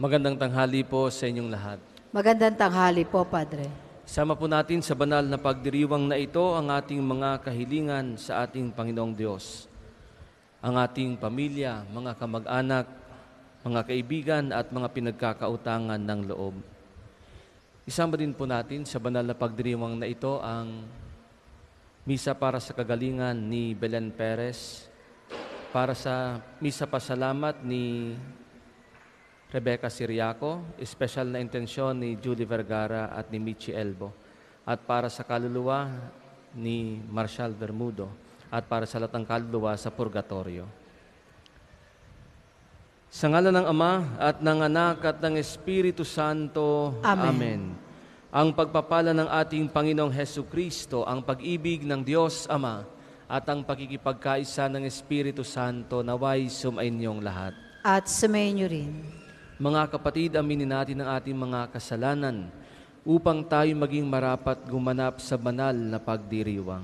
Magandang tanghali po sa inyong lahat. Magandang tanghali po, Padre. Sama po natin sa banal na pagdiriwang na ito ang ating mga kahilingan sa ating Panginoong Diyos. Ang ating pamilya, mga kamag-anak, mga kaibigan at mga pinagkakautangan ng loob. Isama din po natin sa banal na pagdiriwang na ito ang misa para sa kagalingan ni Belen Perez, para sa misa pasalamat ni Rebecca Siriaco, special na intensyon ni Julie Vergara at ni Michi Elbo, at para sa kaluluwa ni Marshall Bermudo, at para sa latang kaluluwa sa Purgatorio. Sa ngalan ng Ama at ng Anak at ng Espiritu Santo. Amen. Amen. Ang pagpapala ng ating Panginoong Hesukristo, ang pag-ibig ng Diyos Ama, at ang pakikipagkaisa ng Espiritu Santo naway sumainyong lahat. At sumainyo rin. Mga kapatid, aminin natin ang ating mga kasalanan upang tayo maging marapat gumanap sa banal na pagdiriwang.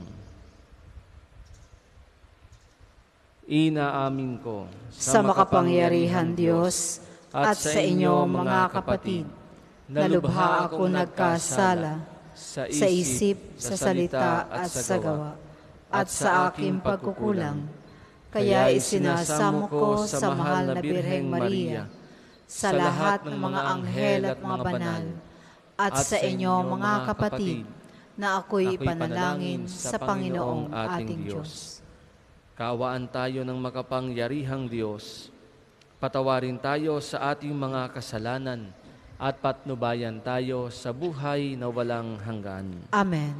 Inaamin ko Sa makapangyarihan Diyos at sa inyo mga kapatid, na lubha ako nagkasala sa isip, sa salita at sa gawa, at sa aking pagkukulang. Kaya isinasamo ko sa mahal na Birheng Maria, sa lahat ng mga anghel at mga banal, at sa inyo mga kapatid, na ako'y panalangin sa Panginoong ating Diyos. Kaawaan tayo ng makapangyarihang Diyos. Patawarin tayo sa ating mga kasalanan at patnubayan tayo sa buhay na walang hanggan. Amen.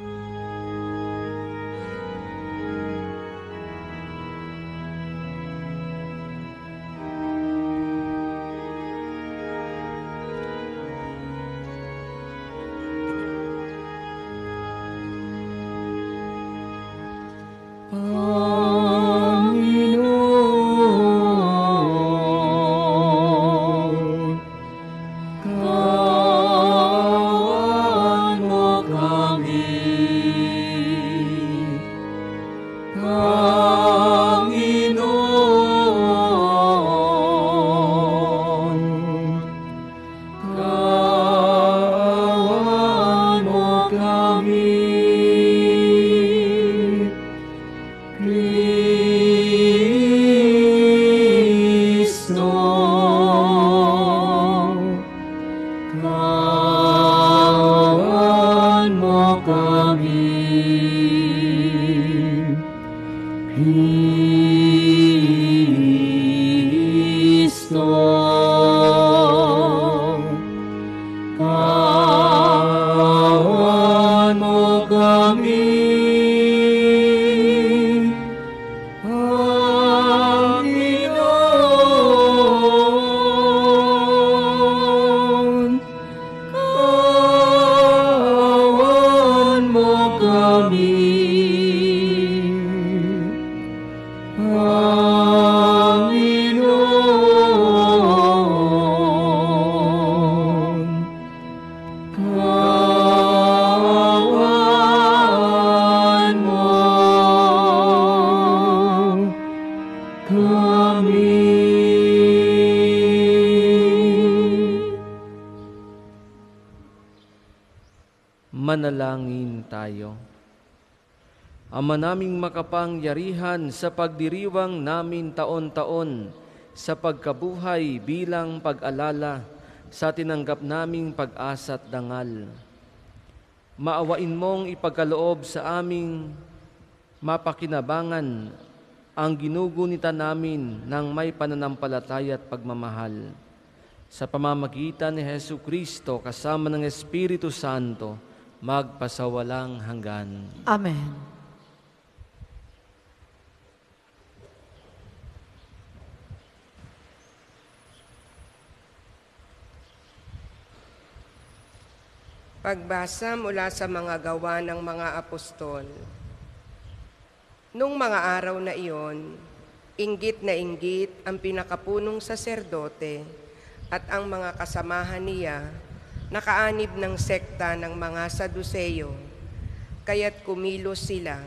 Manalangin tayo. Ama naming makapangyarihan, sa pagdiriwang namin taon-taon sa pagkabuhay bilang pag-alala sa tinanggap naming pag-asa at dangal, maawain mong ipagkaloob sa aming mapakinabangan ang ginugunita namin ng may pananampalataya at pagmamahal. Sa pamamagitan ni Hesukristo kasama ng Espiritu Santo, magpasawalang hanggan. Amen. Pagbasa mula sa mga gawa ng mga apostol. Nung mga araw na iyon, inggit na inggit ang pinakapunong saserdote at ang mga kasamahan niya, nakaanib ng sekta ng mga Saduseyo, kaya't kumilos sila.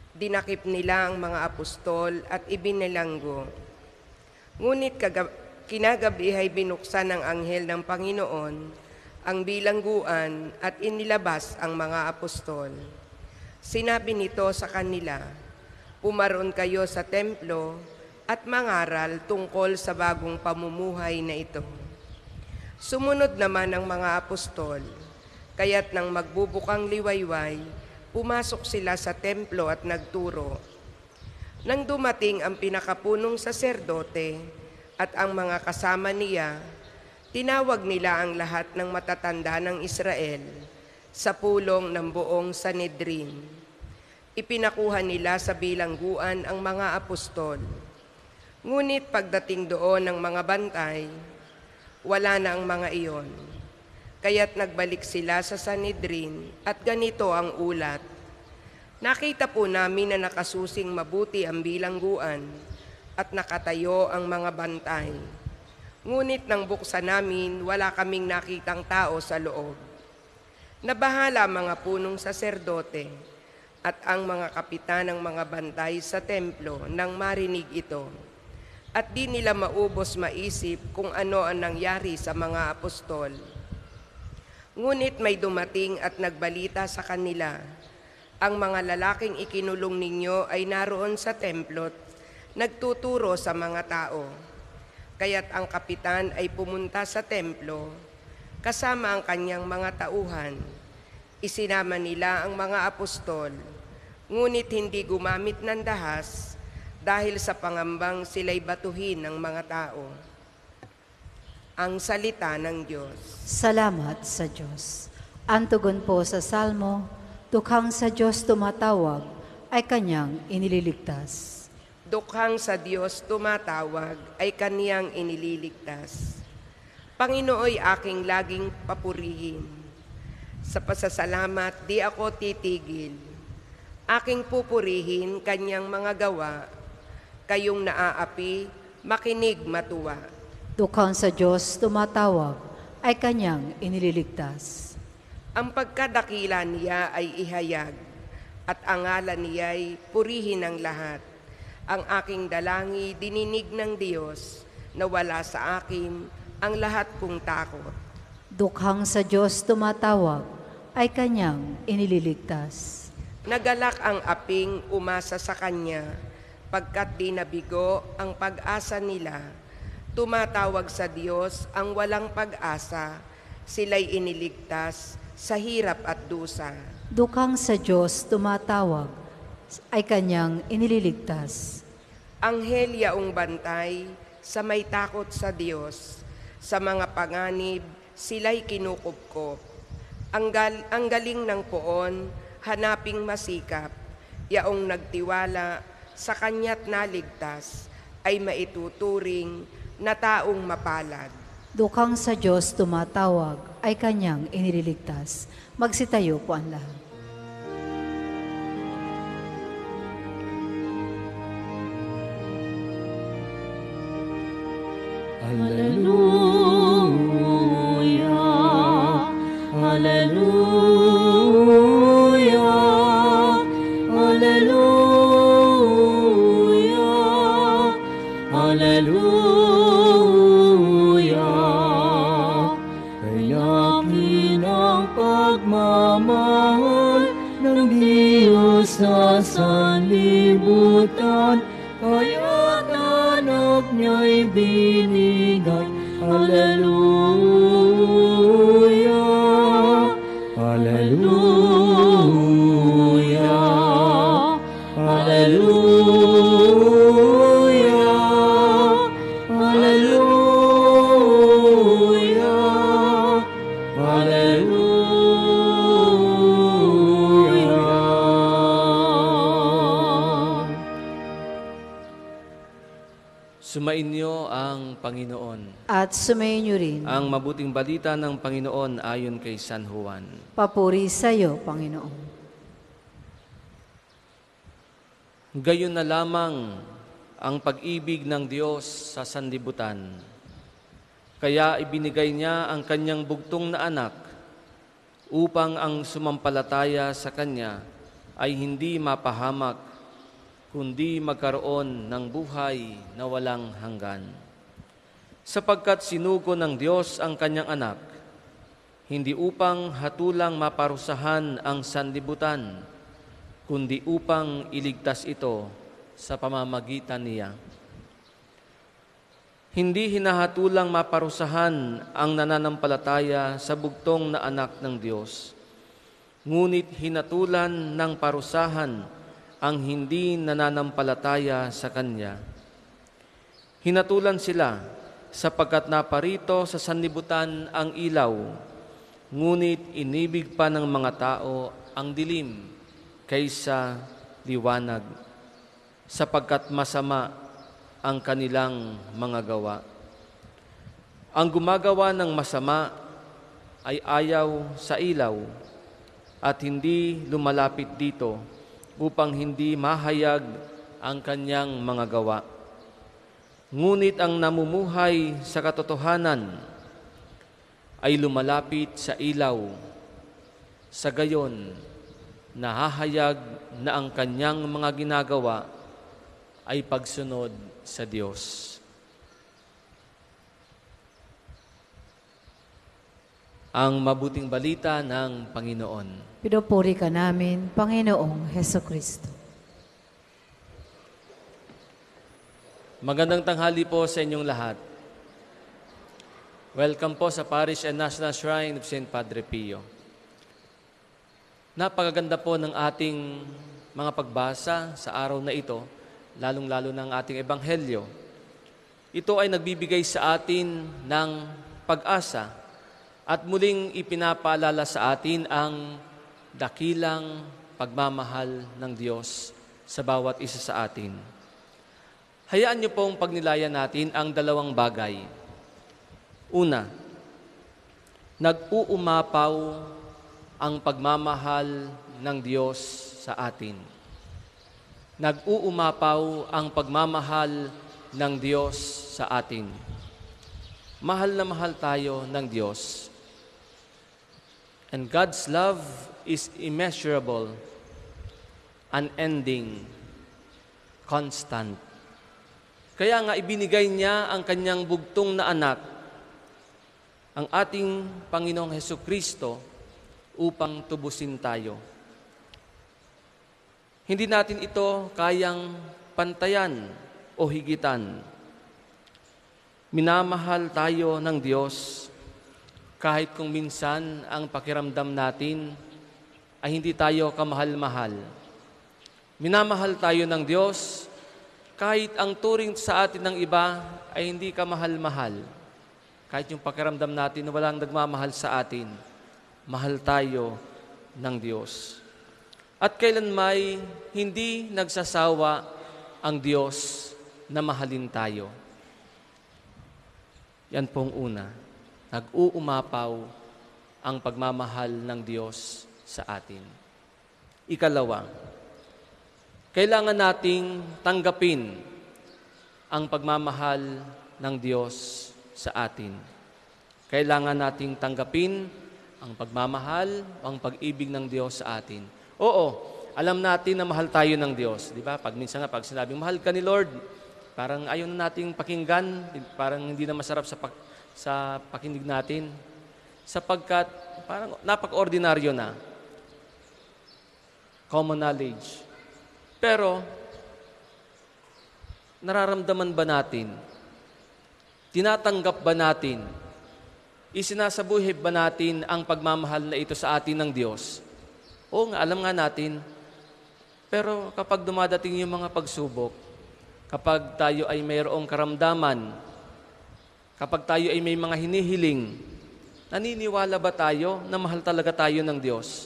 Dinakip nila ang mga apostol at ibinilanggo. Ngunit kinagabi ay binuksan ng anghel ng Panginoon ang bilangguan at inilabas ang mga apostol. Sinabi nito sa kanila, "Pumaroon kayo sa templo at mangaral tungkol sa bagong pamumuhay na ito." Sumunod naman ang mga apostol, kaya't nang magbubukang liwayway, pumasok sila sa templo at nagturo. Nang dumating ang pinakapunong saserdote at ang mga kasama niya, tinawag nila ang lahat ng matatanda ng Israel sa pulong ng buong Sanhedrin. Ipinakuha nila sa bilangguan ang mga apostol. Ngunit pagdating doon ng mga bantay, wala na ang mga iyon. Kaya't nagbalik sila sa Sanhedrin at ganito ang ulat. "Nakita po namin na nakasusing mabuti ang bilangguan at nakatayo ang mga bantay. Ngunit nang buksan namin, wala kaming nakitang tao sa loob. Nabahala mga punong saserdote at ang mga kapitan ng mga bantay sa templo nang marinig ito. At di nila maubos maisip kung ano ang nangyari sa mga apostol. Ngunit may dumating at nagbalita sa kanila, "Ang mga lalaking ikinulong ninyo ay naroon sa templo, nagtuturo sa mga tao." Kaya't ang kapitan ay pumunta sa templo, kasama ang kanyang mga tauhan. Isinama nila ang mga apostol, ngunit hindi gumamit ng dahas dahil sa pangambang sila'y batuhin ng mga tao. Ang salita ng Diyos. Salamat sa Diyos. Ang tugon po sa Salmo, "Tukhang sa Diyos tumatawag, ay Kanyang inililigtas." Dukhang sa Diyos tumatawag ay Kaniyang inililigtas. Panginooy aking laging papurihin. Sa pasasalamat di ako titigil. Aking pupurihin Kanyang mga gawa. Kayong naaapi, makinig matuwa. Tukhang sa Diyos tumatawag, ay Kanyang inililigtas. Ang pagkadakila niya ay ihayag, at ang ngalan niya'y purihin ng lahat. Ang aking dalangi dininig ng Diyos, na wala sa akin ang lahat kong takot. Dukhang sa Diyos tumatawag, ay Kanyang inililigtas. Nagalak ang aping umasa sa Kanya, pagkat di nabigo ang pag-asa nila. Tumatawag sa Diyos ang walang pag-asa, sila'y iniligtas sa hirap at dusa. Dukhang sa Diyos tumatawag, ay Kanyang inililigtas. Anghel yaong bantay sa may takot sa Diyos, sa mga panganib sila'y kinukupkop. Ang galing ng poon, hanaping masikap, yaong nagtiwala sa Kanya't naligtas, ay maituturing na taong mapalad. Dukhang sa Diyos tumatawag, ay Kanyang inililigtas. Magsitayo po ang lahat. Hallelujah, Hallelujah, Hallelujah, Hallelujah. Kayakin ang pagmamahal ng Diyos sa sanlibutan, kaya't anak niya'y binigay. Hallelujah, Hallelujah, Hallelujah, Hallelujah, Hallelujah. Sumainyo ang Panginoon. At sumayin niyo rin. Ang mabuting balita ng Panginoon ayon kay San Juan. Papuri sa iyo, Panginoon. Gayon na lamang ang pag-ibig ng Diyos sa sanlibutan. Kaya ibinigay niya ang kanyang bugtong na anak upang ang sumampalataya sa kanya ay hindi mapahamak, kundi magkaroon ng buhay na walang hanggan. Sapagkat sinugo ng Diyos ang kanyang anak, hindi upang hatulang maparusahan ang sanlibutan, kundi upang iligtas ito sa pamamagitan niya. Hindi hinahatulang maparusahan ang nananampalataya sa bugtong na anak ng Diyos, ngunit hinatulan ng parusahan ang hindi nananampalataya sa Kanya. Hinatulan sila sapagkat naparito sa sanlibutan ang ilaw, ngunit inibig pa ng mga tao ang dilim kaysa liwanag, sapagkat masama ang kanilang mga gawa. Ang gumagawa ng masama ay ayaw sa ilaw at hindi lumalapit dito upang hindi mahayag ang kanyang mga gawa. Ngunit ang namumuhay sa katotohanan ay lumalapit sa ilaw, sa gayon nahahayag na ang kanyang mga ginagawa ay pagsunod sa Diyos. Ang mabuting balita ng Panginoon. Pinupuri ka namin, Panginoong Hesukristo. Magandang tanghali po sa inyong lahat. Welcome po sa Parish and National Shrine of St. Padre Pio. Napakaganda po ng ating mga pagbasa sa araw na ito, lalong-lalo ng ating ebanghelyo. Ito ay nagbibigay sa atin ng pag-asa at muling ipinapaalala sa atin ang dakilang pagmamahal ng Diyos sa bawat isa sa atin. Hayaan niyo pong pagnilayan natin ang dalawang bagay. Una, nag-uumapaw ang pagmamahal ng Diyos sa atin. Nag-uumapaw ang pagmamahal ng Diyos sa atin. Mahal na mahal tayo ng Diyos. And God's love is immeasurable, unending, constant. Kaya nga ibinigay niya ang kanyang bugtong na anak, ang ating Panginoong Hesukristo, upang tubusin tayo. Hindi natin ito kayang pantayan o higitan. Minamahal tayo ng Diyos kahit kung minsan ang pakiramdam natin ay hindi tayo kamahal-mahal. Minamahal tayo ng Diyos kahit ang turing sa atin ng iba ay hindi kamahal-mahal. Kahit yung pakiramdam natin na walang nagmamahal sa atin, mahal tayo ng Diyos. At kailan may hindi nagsasawa ang Diyos na mahalin tayo. Yan pong una. Nag-uumapaw ang pagmamahal ng Diyos sa atin. Ikalawa, kailangan nating tanggapin ang pagmamahal ng Diyos sa atin. Kailangan nating tanggapin ang pagmamahal, ang pag-ibig ng Diyos sa atin. Oo, alam natin na mahal tayo ng Diyos. Di ba? Pag minsan nga, pag sinabing mahal ka ni Lord, parang ayaw na nating pakinggan, parang hindi na masarap sa pakinig natin. Sapagkat parang napaka-ordinaryo na. Common knowledge. Pero, nararamdaman ba natin? Tinatanggap ba natin? Isinasabuhay ba natin ang pagmamahal na ito sa atin ng Diyos? Oo nga, alam nga natin. Pero kapag dumadating yung mga pagsubok, kapag tayo ay mayroong karamdaman, kapag tayo ay may mga hinihiling, naniniwala ba tayo na mahal talaga tayo ng Diyos?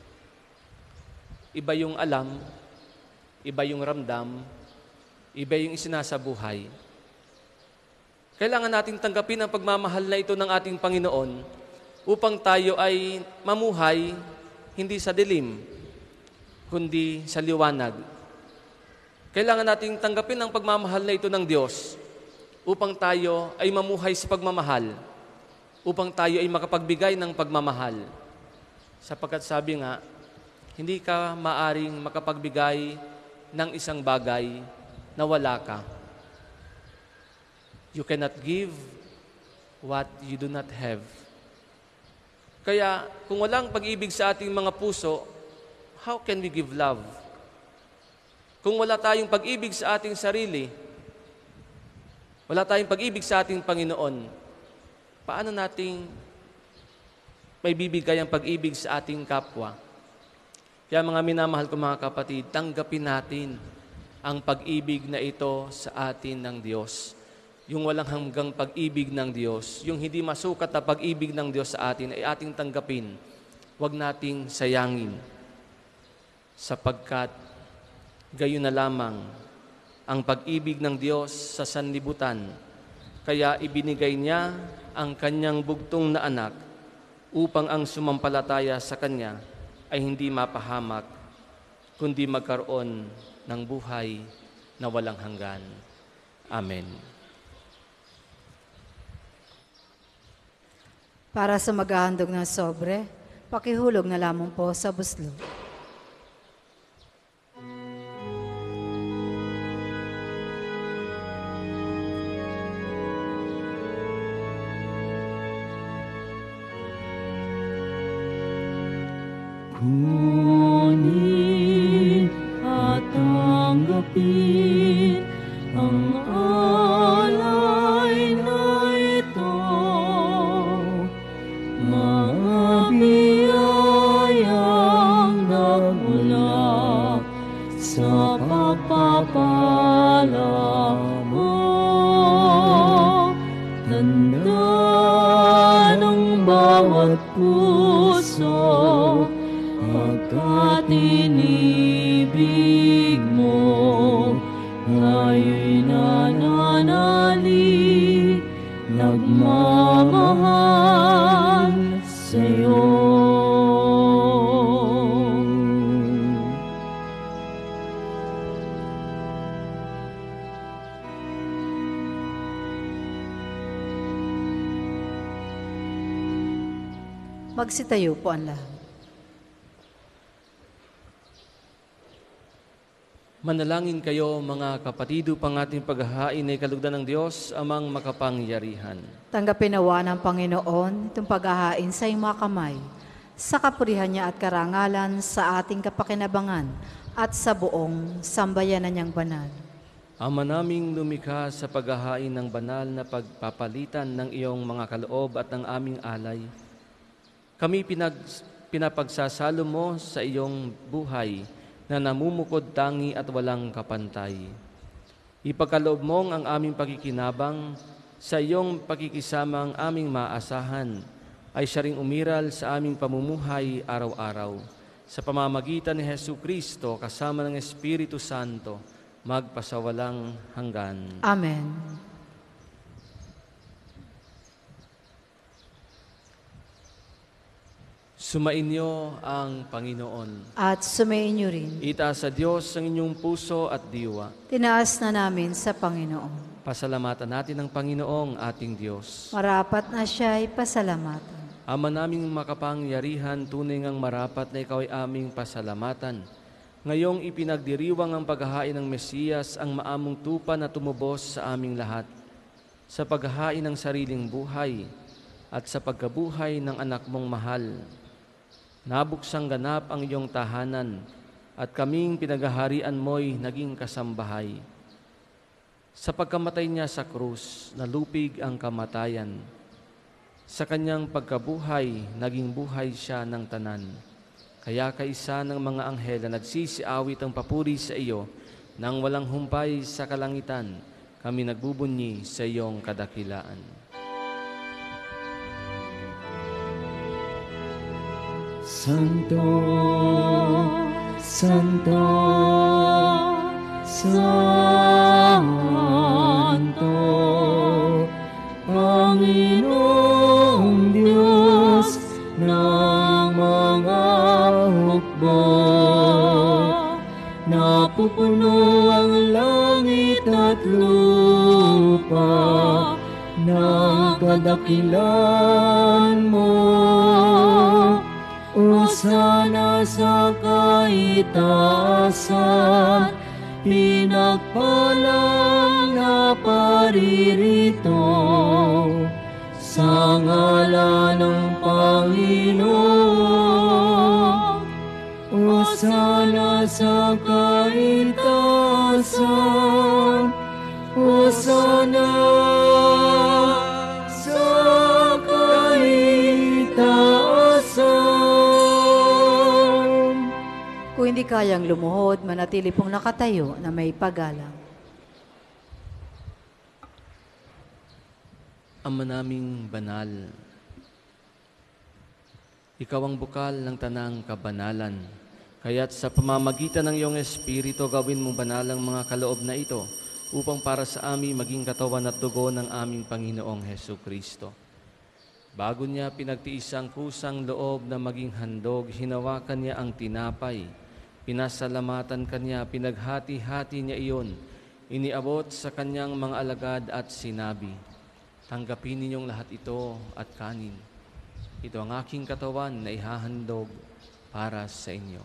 Iba yung alam, iba yung ramdam, iba yung isinasabuhay. Kailangan natin tanggapin ang pagmamahal na ito ng ating Panginoon upang tayo ay mamuhay hindi sa dilim, kundi sa liwanag. Kailangan nating tanggapin ang pagmamahal na ito ng Diyos upang tayo ay mamuhay sa pagmamahal, upang tayo ay makapagbigay ng pagmamahal. Sapagkat sabi nga, hindi ka maaring makapagbigay ng isang bagay na wala ka. You cannot give what you do not have. Kaya kung walang pag-ibig sa ating mga puso, how can we give love? Kung wala tayong pag-ibig sa ating sarili, wala tayong pag-ibig sa ating Panginoon, paano nating may bibigay ang pag-ibig sa ating kapwa? Kaya mga minamahal ko mga kapatid, tanggapin natin ang pag-ibig na ito sa atin ng Diyos. Yung walang hanggang pag-ibig ng Diyos, yung hindi masukat na pag-ibig ng Diyos sa atin ay ating tanggapin. Huwag nating sayangin. Sapagkat gayon na lamang ang pag-ibig ng Diyos sa sanlibutan. Kaya ibinigay niya ang kanyang bugtong na anak upang ang sumampalataya sa kanya ay hindi mapahamak, kundi magkaroon ng buhay na walang hanggan. Amen. Para sa maghahandog ng sobre, pakihulog na lamang po sa buslo. Kunin at tanggapin ang alay na ito, mga biyayang nagmula sa pagpapala mo. Tanda ng bawat puso pagkat inibig mo, nga'y nananali, nagmamahal sa'yo. Magsitayo po ang lahat. Manalangin kayo mga kapatid upang ating paghahain ay kalugdan ng Diyos amang makapangyarihan. Tanggapin nawa ng Panginoon itong paghahain sa iyong mga kamay, sa kapurihan niya at karangalan sa ating kapakinabangan at sa buong sambayanan niyang banal. Ama naming lumikha sa paghahain ng banal na pagpapalitan ng iyong mga kaloob at ng aming alay, kami pinapagsasalo mo sa iyong buhay na namumukod tangi at walang kapantay. Ipagkaloob mong ang aming pakikinabang sa iyong pakikisamang aming maasahan ay siya ring umiral sa aming pamumuhay araw-araw. Sa pamamagitan ni Jesucristo kasama ng Espiritu Santo, magpasawalang hanggan. Amen. Sumainyo ang Panginoon. At sumainyo rin. Itaas sa Diyos ang inyong puso at diwa. Tinaas na namin sa Panginoon. Pasalamatan natin ang Panginoong ating Diyos. Marapat na siya'y pasalamatan. Ama naming makapangyarihan, tunay ngang marapat na ikaw ay aming pasalamatan. Ngayong ipinagdiriwang ang paghahain ng Mesiyas, ang maamong tupa na tumubos sa aming lahat, sa paghahain ng sariling buhay at sa pagkabuhay ng anak mong mahal. Nabuksang ganap ang iyong tahanan at kaming pinaghaharian mo'y naging kasambahay. Sa pagkamatay niya sa krus, nalupig ang kamatayan. Sa kanyang pagkabuhay, naging buhay siya ng tanan. Kaya kaisa ng mga anghel na nagsisiawit ang papuri sa iyo, nang walang humpay sa kalangitan, kami nagbubunyi sa iyong kadakilaan. Santo, Santo, Santo, Panginoong Diyos ng mga hukbo. Napupuno ang langit at lupa ng kadakilan mo. Hosana sa kaitaasan, pinagpalang na paririto sa ngalan ng Panginoon. Hosana sa kaitaasan, Hosana sa kaitaasan. Kung hindi kayang lumuhod, manatili pong nakatayo na may paggalang. Ama naming banal, Ikaw ang bukal ng tanang kabanalan. Kaya't sa pamamagitan ng iyong Espiritu, gawin mong banal ang mga kaloob na ito upang para sa amin maging katawan at dugo ng aming Panginoong Hesu Kristo. Bago niya pinagtiis ang kusang loob na maging handog, hinawakan niya ang tinapay, pinasalamatan kanya, pinaghati-hati niya iyon, iniabot sa kanyang mga alagad at sinabi, "Tanggapin ninyong lahat ito at kanin. Ito ang aking katawan na ihahandog para sa inyo."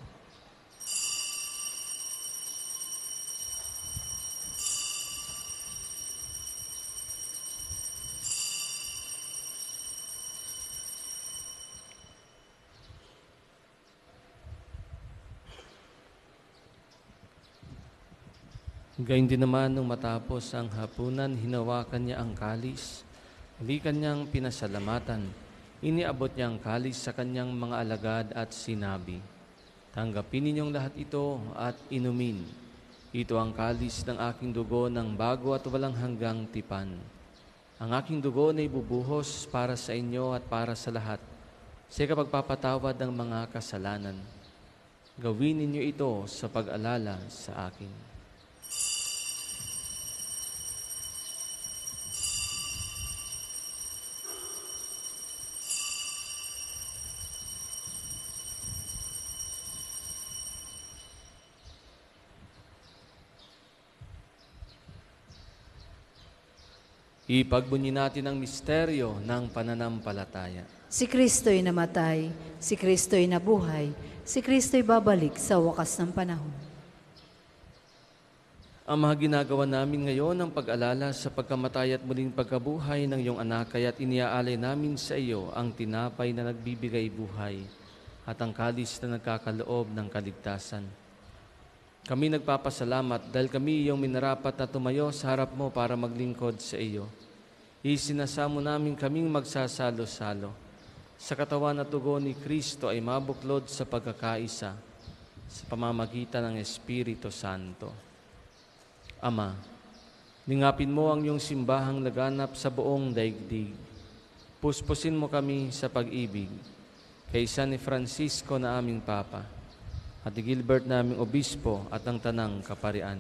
Gayun din naman nung matapos ang hapunan, hinawakan niya ang kalis, muli kanyang pinasalamatan, iniabot niya ang kalis sa kanyang mga alagad at sinabi, "Tanggapin ninyong lahat ito at inumin. Ito ang kalis ng aking dugo ng bago at walang hanggang tipan. Ang aking dugo na ibubuhos para sa inyo at para sa lahat, sa kapagpapatawad ng mga kasalanan. Gawin ninyo ito sa pag-alala sa akin." Ipagbunyi natin ang misteryo ng pananampalataya. Si Kristo'y namatay, si Kristo'y nabuhay, si Kristo'y babalik sa wakas ng panahon. Ang mga ginagawa namin ngayon ang pag-alala sa pagkamatay at muling pagkabuhay ng iyong anak, kaya't iniaalay namin sa iyo ang tinapay na nagbibigay buhay at ang kalis na nagkakaloob ng kaligtasan. Kami nagpapasalamat dahil kami iyong minarapat na tumayo sa harap mo para maglingkod sa iyo. Isinasamo namin kaming magsasalo-salo. Sa katawan at dugo ni Kristo ay mabuklod sa pagkakaisa sa pamamagitan ng Espiritu Santo. Ama, ningapin mo ang iyong simbahang laganap sa buong daigdig. Puspusin mo kami sa pag-ibig kay San Francisco na aming Papa, at ni Gilbert naming Obispo at ang Tanang Kaparian.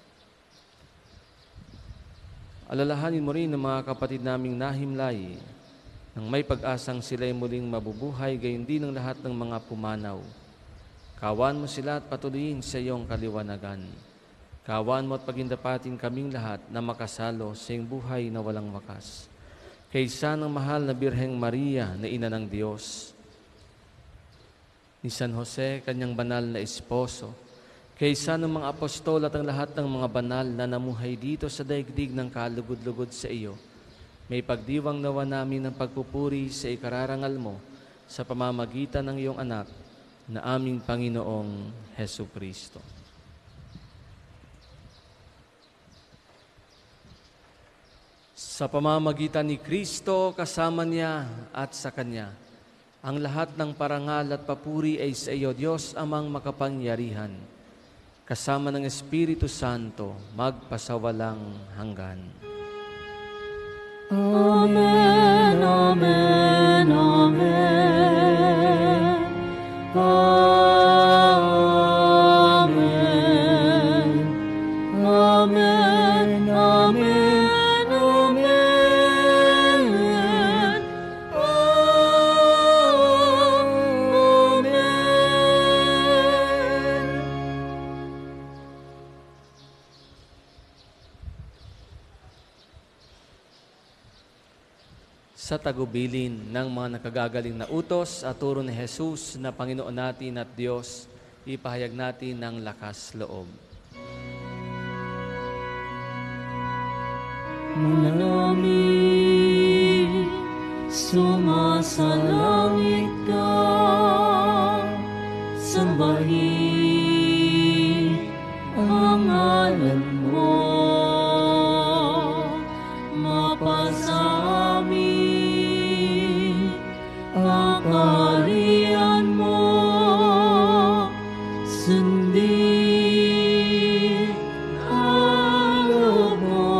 Alalahanin mo rin ang mga kapatid naming nahimlay nang may pag-asang sila'y muling mabubuhay, gayon din ang lahat ng mga pumanaw. Kawan mo sila at patuloyin sa iyong kaliwanagan. Kawan mo at pagindapatin kaming lahat na makasalo sa iyong buhay na walang wakas. Kaysa ng mahal na Birheng Maria na Ina ng Diyos, ni San Jose, kanyang banal na esposo, kaysa ng mga apostol at ang lahat ng mga banal na namuhay dito sa daigdig ng kalugod-lugod sa iyo, may pagdiwang nawa namin ng pagpupuri sa ikararangal mo sa pamamagitan ng iyong anak na aming Panginoong Hesu Kristo. Sa pamamagitan ni Kristo, kasama niya at sa Kanya, ang lahat ng parangal at papuri ay sa iyo, Diyos Amang makapangyarihan, kasama ng Espiritu Santo, magpasawalang hanggan. Amen, amen, amen. Amen. Amen, amen. Sa tagubilin ng mga nakagagaling na utos at turo ni Jesus na Panginoon natin at Diyos, ipahayag natin ng lakas loob. Manalangin sumasalangit ka, sambahin ang ngalan mo, mapasamin ang kaharian mo, sundin ang loob mo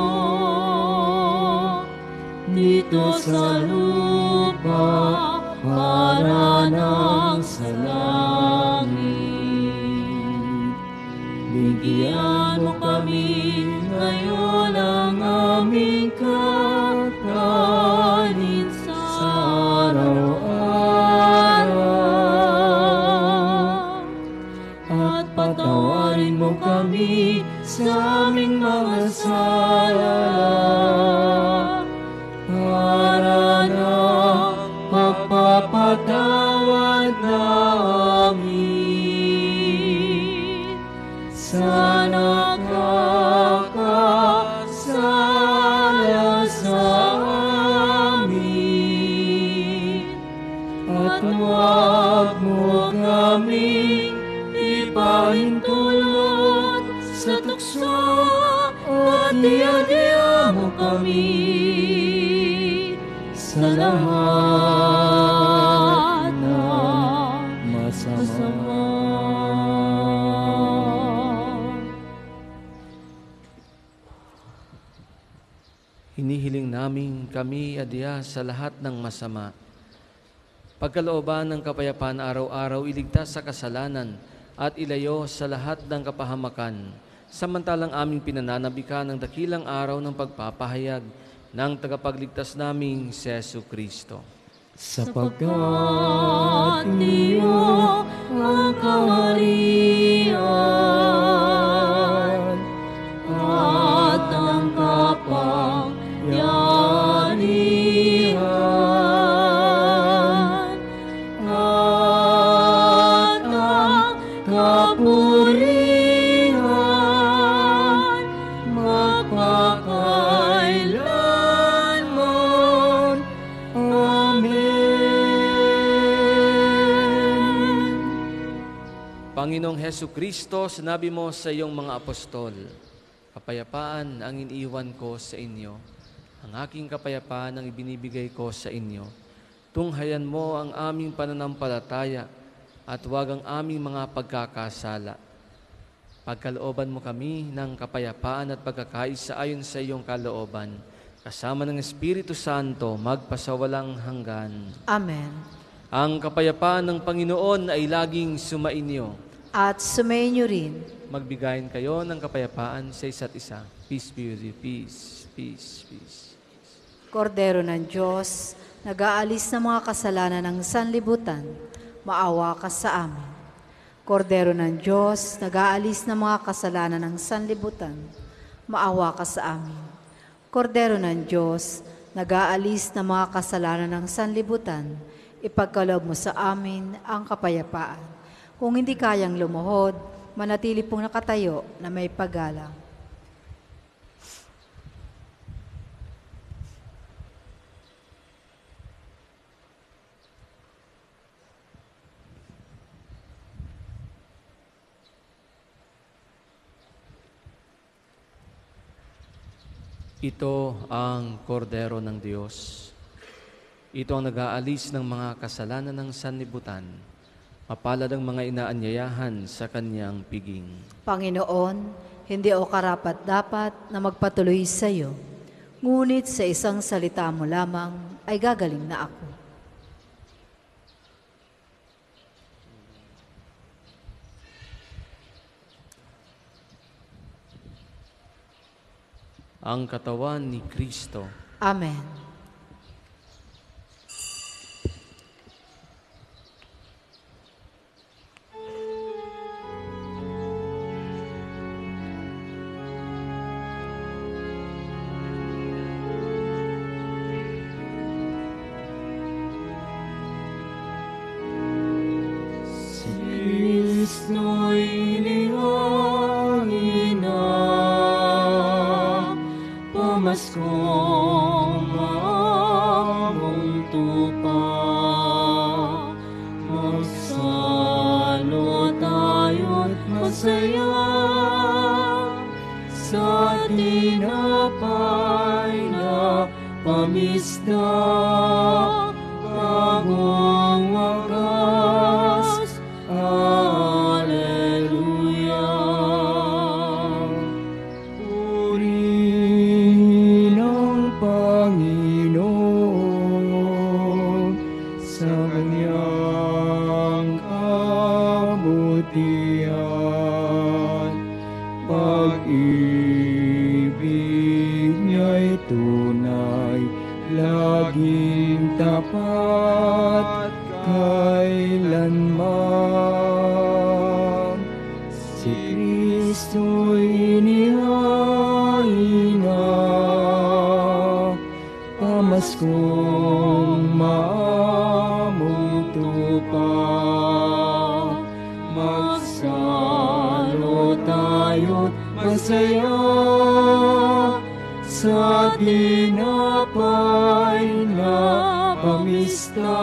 dito sa lupa para nang sa langit. Bigyan mo kami ngayon ang aming kakanin sa araw-araw. At patawarin mo kami sa aming mga sala para na pagpapatawad namin sa nakakasala sa amin. At huwag mo kaming ipahintulot sa tukso at diya-diya mo kami sa lahat ng masama. Hinihiling namin kami adya sa lahat ng masama. Pagkalooban ng kapayapaan araw-araw, iligtas sa kasalanan at ilayo sa lahat ng kapahamakan, samantalang aming pinananabikan ng dakilang araw ng pagpapahayag ng tagapagligtas naming si Jesucristo. Sapagkat niyo ang kaharian at ang kapangyarihan at ang kapurihan magpakailanman. Amen. Panginoong Jesucristo, sinabi mo sa iyong mga apostol, kapayapaan ang iniiwan ko sa inyo. Ang aking kapayapaan ang ibinibigay ko sa inyo. Tunghayan mo ang aming pananampalataya at huwag ang aming mga pagkakasala. Pagkalooban mo kami ng kapayapaan at pagkakaisa ayon sa iyong kalooban, kasama ng Espiritu Santo, magpasawalang hanggan. Amen. Ang kapayapaan ng Panginoon ay laging sumainyo. At sumainyo rin. Magbigayin kayo ng kapayapaan sa isa't isa. Peace be with you. Peace, peace, peace. Kordero ng Diyos, nag-aalis ng mga kasalanan ng sanlibutan, maawa ka sa amin. Kordero ng Diyos, nag-aalis ng mga kasalanan ng sanlibutan, maawa ka sa amin. Kordero ng Diyos, nag-aalis ng mga kasalanan ng sanlibutan, ipagkaloob mo sa amin ang kapayapaan. Kung hindi kayang lumuhod, manatili pong nakatayo na may paggalang. Ito ang kordero ng Diyos. Ito ang nag-aalis ng mga kasalanan ng sanlibutan. Mapalad ang mga inaanyayahan sa kanyang piging. Panginoon, hindi ako karapat-dapat na magpatuloy sa iyo, ngunit sa isang salita mo lamang ay gagaling na ako. Ang katawan ni Kristo. Amen. Kristo'y inihangin na pamaskong maamong pamista, bagong wakas. Alleluia. Purihin ang Panginoon sa kanyang kabutihan. Pag-ibig niya'y tunay, laging tapat kailanman. Si Kristo'y inihain na, pamaskong maamong tupa. Magsalo tayo't masaya sa tinapay na pamista,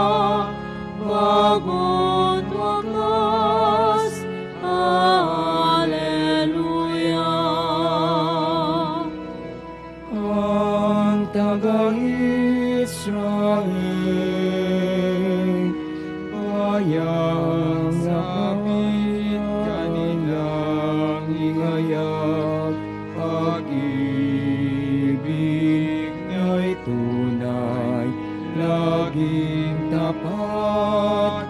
bagong wakas. Alleluia. Ang taga-Israel, bayang sa kapit kanilang ihayag. Pag-ibig niya'y tunay, laging tapat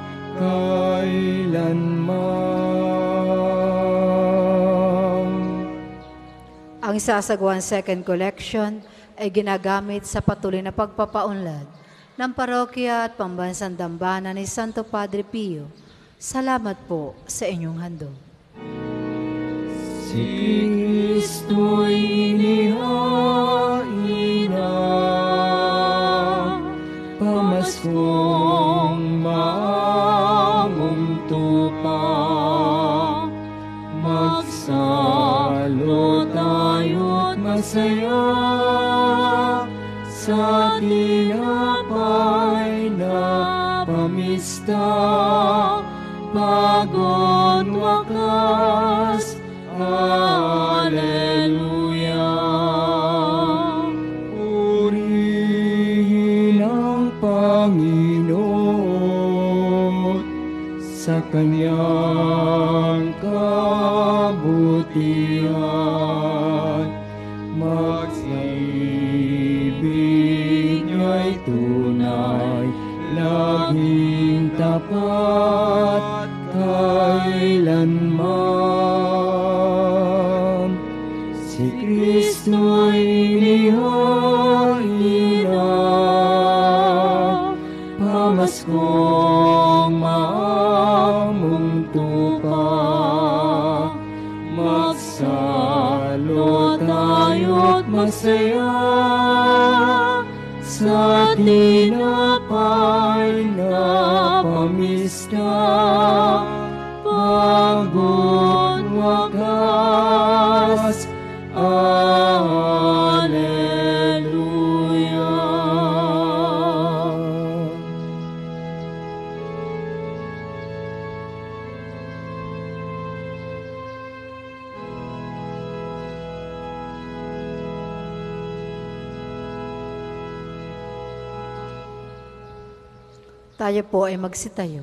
kailanman. Ang isasagawang second collection ay ginagamit sa patuloy na pagpapaunlad ng parokya at pambansang dambana ni Santo Padre Pio. Salamat po sa inyong handog. Si Kristo'y inihain na, pamaskong maamong tupa. Magsalo tayo't masaya sa tinapay na pamista, bagong wakas. Alleluia. Purihin ang Panginoon sa kanyang kabutihan. Mag-ibig niya'y tunay, laging tapat kailanman. Si Kristo'y inihain na, pamaskong maamong tupa. Magsalo tayo't masaya sa tinapay na pamista, bagong wakas. Alleluia. Tayo po ay magsitayo.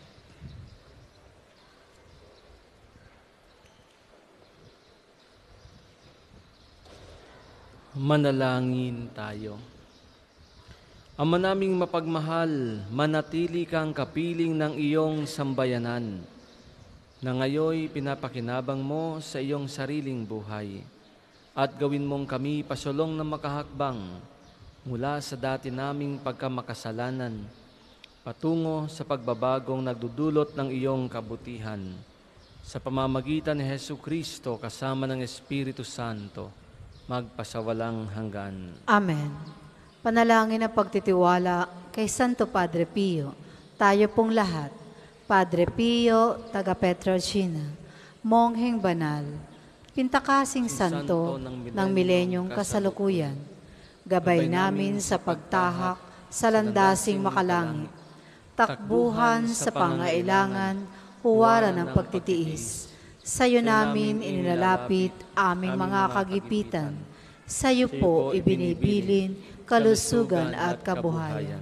Manalangin tayo. Ama naming mapagmahal, manatili kang kapiling ng iyong sambayanan, na ngayoy pinapakinabang mo sa iyong sariling buhay, at gawin mong kami pasulong na makahakbang mula sa dati naming pagkamakasalanan, patungo sa pagbabagong nagdudulot ng iyong kabutihan, sa pamamagitan ni Jesucristo kasama ng Espiritu Santo, magpasawalang hanggan. Amen. Panalangin ang pagtitiwala kay Santo Padre Pio. Tayo pong lahat, Padre Pio, taga Petrolcina, Mongheng Banal, Pintakasing Santo ng Milenyong Kasalukuyan, gabay namin sa pagtahak sa landasing makalangit, takbuhan sa pangailangan, huwaran ng pagtitiis. Sa'yo namin inilalapit aming mga kagipitan. Sa'yo po ibinibilin kalusugan at kabuhayan.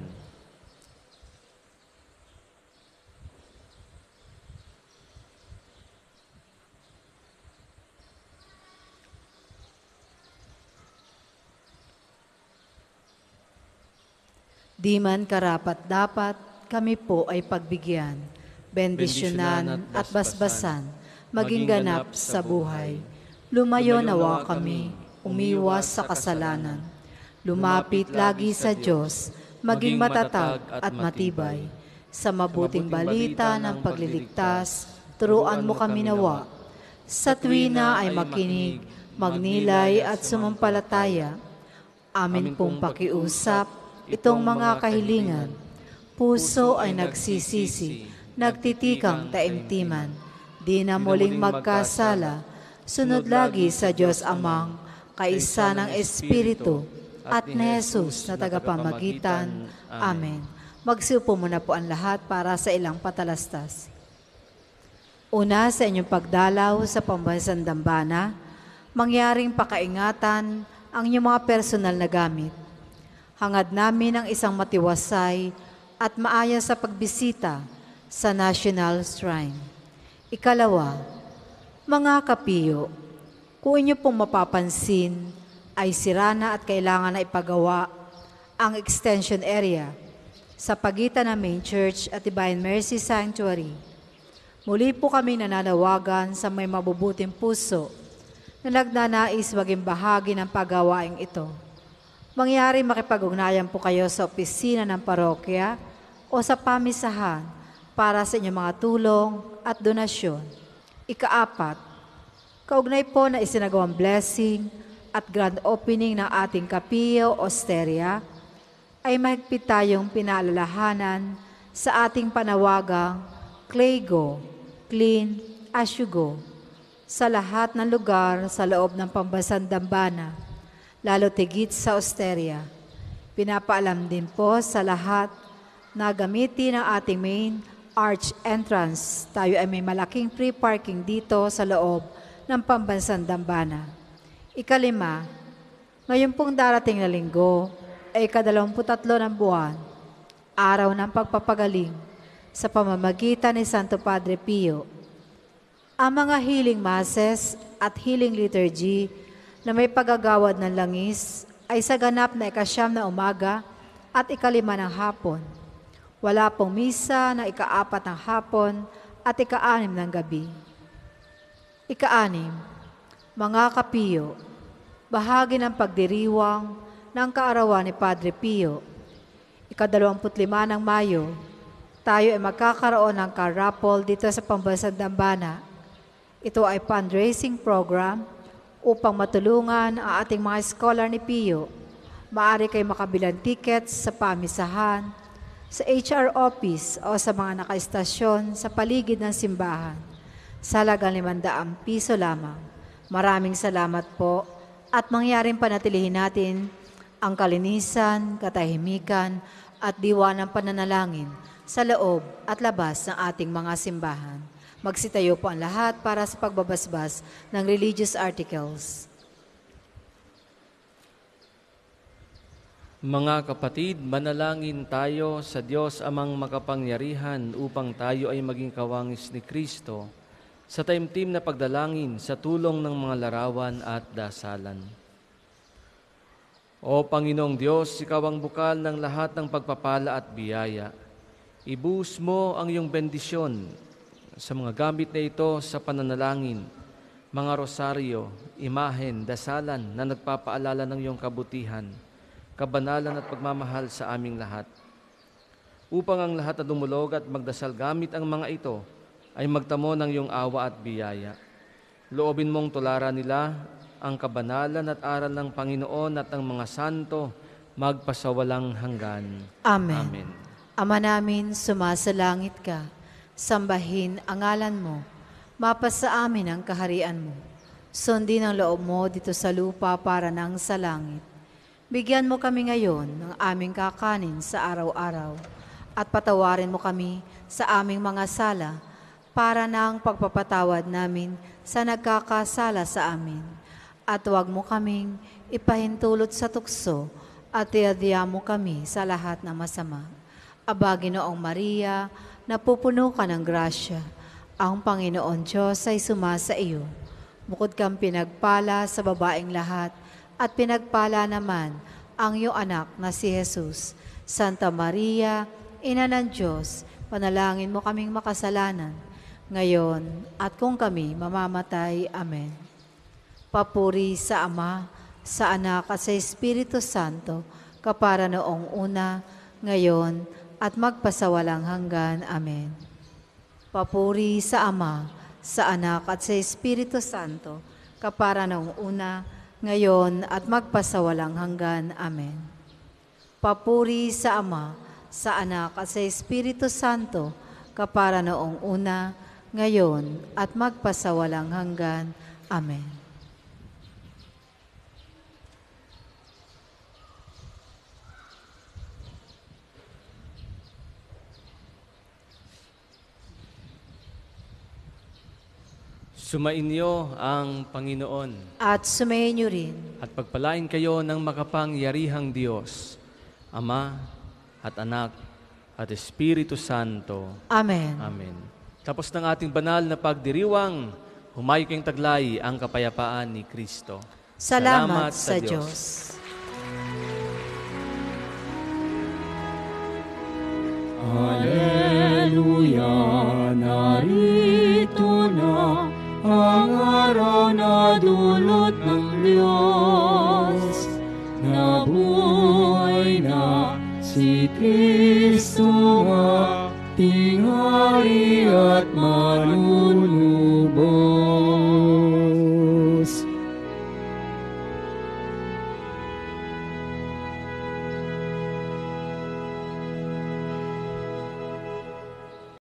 Di man karapat-dapat, kami po ay pagbigyan, bendisyonan at basbasan, maging ganap sa buhay. Lumayo nawa kami, umiwas sa kasalanan. Lumapit lagi sa Diyos, maging matatag at matibay. Sa mabuting balita ng pagliligtas, turuan mo kami nawa. Sa tuwina ay makinig, magnilay at sumampalataya. Amin pong pakiusap, itong mga kahilingan. Puso ay nagsisisi, nagtitikang taimtiman. Di na muling magkasala, sunod lagi sa Diyos Amang, kaisa ng Espiritu, at ni Jesus na tagapamagitan. Amen. Magsiupo muna po ang lahat para sa ilang patalastas. Una, sa inyong pagdalaw sa pambansang dambana, mangyaring pakaingatan ang inyong mga personal na gamit. Hangad namin ang isang matiwasay at maayos sa pagbisita sa National Shrine. Ikalawa, mga kapiyo, kung inyo pong mapapansin, ay sira na at kailangan na ipagawa ang extension area sa pagitan ng Main Church at Divine Mercy Sanctuary. Muli po kami nananawagan sa may mabubuting puso na nagnanais maging bahagi ng paggawaing ito. Mangyari makipag-ugnayan po kayo sa opisina ng parokya o sa pamisahan para sa inyong mga tulong at donasyon. Ikaapat, kaugnay po na isinagawang blessing at grand opening ng ating Kapiyo Osteria, ay mahigpit tayong pinaalalahanan sa ating panawagang Clay Go, Clean as you go, sa lahat ng lugar sa loob ng pambansang dambana, lalo tigit sa Osteria. Pinapaalam din po sa lahat na gamitin ang ating main arch entrance. Tayo ay may malaking free parking dito sa loob ng pambansang dambana. Ikalima, ngayon pong darating na linggo ay ika-23 ng buwan, araw ng pagpapagaling sa pamamagitan ni Santo Padre Pio. Ang mga healing masses at healing liturgy na may pagagawad ng langis ay sa ganap na ika-9 na umaga at ika-5 ng hapon. Wala pong misa na ika-4 ng hapon at ika-6 ng gabi. Ika-6, mga kapiyo, bahagi ng pagdiriwang ng kaarawan ni Padre Pio. Ika-25 ng Mayo, tayo ay magkakaroon ng car raffle dito sa pambansang dambana. Ito ay fundraising program upang matulungan ang ating mga scholar ni Pio. Maaari kayo makabilang tickets sa pamisahan, sa HR office o sa mga nakaistasyon sa paligid ng simbahan. Sa halagang 500 piso lamang. Maraming salamat po at mangyaring panatilihin natin ang kalinisan, katahimikan at diwa ng pananalangin sa loob at labas ng ating mga simbahan. Magsitayo po ang lahat para sa pagbabasbas ng religious articles. Mga kapatid, manalangin tayo sa Diyos Amang makapangyarihan upang tayo ay maging kawangis ni Kristo sa taimtim na pagdalangin sa tulong ng mga larawan at dasalan. O Panginoong Diyos, Ikaw ang bukal ng lahat ng pagpapala at biyaya. Ibuhos mo ang iyong bendisyon sa mga gamit na ito sa pananalangin, mga rosaryo, imahen, dasalan na nagpapaalala ng iyong kabutihan, kabanalan at pagmamahal sa aming lahat. Upang ang lahat na dumulog at magdasal gamit ang mga ito ay magtamo ng iyong awa at biyaya. Loobin mong tularan nila ang kabanalan at aral ng Panginoon at ang mga santo magpasawalang hanggan. Amen. Amen. Ama namin, sumasalangit ka. Sambahin ang ngalan mo. Mapasa amin ang kaharian mo. Sundin ang loob mo dito sa lupa para nang sa langit. Bigyan mo kami ngayon ng aming kakanin sa araw-araw at patawarin mo kami sa aming mga sala para nang pagpapatawad namin sa nagkakasala sa amin. At huwag mo kaming ipahintulot sa tukso at iadya mo kami sa lahat ng masama. Aba, Ginoong Maria, napupuno ka ng grasya. Ang Panginoon Diyos ay sumasa iyo. Bukod kang pinagpala sa babaeng lahat, at pinagpala naman ang iyong anak na si Jesus. Santa Maria, Ina ng Diyos, panalangin mo kaming makasalanan, ngayon at kung kami mamamatay. Amen. Papuri sa Ama, sa Anak at sa Espiritu Santo, kapara noong una, ngayon at magpasawalang hanggan. Amen. Papuri sa Ama, sa Anak at sa Espiritu Santo, kapara noong una, ngayon at magpasawalang hanggan. Amen. Papuri sa Ama, sa Anak at sa Espiritu Santo, kapara noong una, ngayon at magpasawalang hanggan. Amen. Sumainyo ang Panginoon At sumayin niyo rin. at pagpalain kayo ng makapangyarihang Diyos, Ama at Anak at Espiritu Santo. Amen. Amen. Tapos ng ating banal na pagdiriwang, humayo kayong taglay ang kapayapaan ni Kristo. Salamat sa Diyos. Alleluia, narito na ang araw na dulot ng Diyos. Nabuhay na si Kristo.